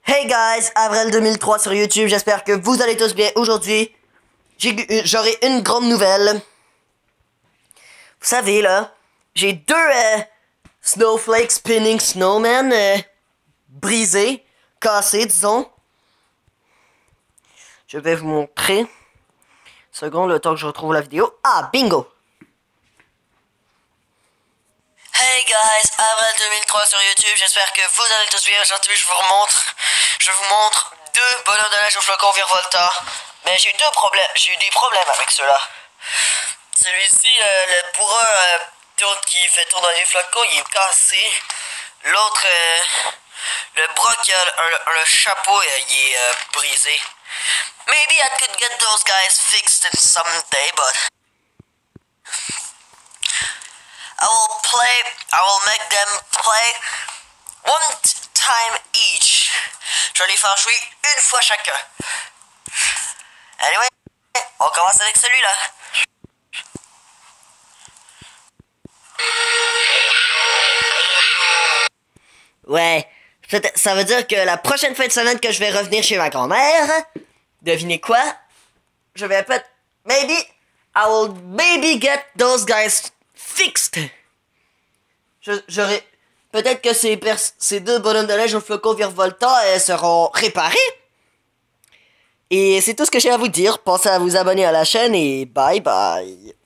Hey guys, Avril 2003 sur YouTube, j'espère que vous allez tous bien. Aujourd'hui, j'aurai une grande nouvelle. Vous savez là, j'ai deux Snowflake Spinning Snowman brisés, cassés disons. Je vais vous montrer. Seconde, le temps que je retrouve la vidéo. Ah, bingo! Hey guys, Avril 2003 sur YouTube, j'espère que vous allez tous bien. Aujourd'hui, je vous montre deux bonhommes de neige au flocon virevoltant. Mais j'ai eu des problèmes avec ceux-là. Celui-ci, le bourrin qui fait tourner les flocons, il est cassé. L'autre, le bras qui a le chapeau, il est brisé. Maybe I could get those guys fixed someday, but I will make them play one time each. Je vais les faire jouer une fois chacun. Anyway, on commence avec celui-là. Ouais, ça veut dire que la prochaine fin de semaine que je vais revenir chez ma grand-mère, devinez quoi? Je vais I will maybe get those guys fixed. Peut-être que ces deux bonhommes de neige au flocon virevoltant seront réparés. Et c'est tout ce que j'ai à vous dire. Pensez à vous abonner à la chaîne et bye bye.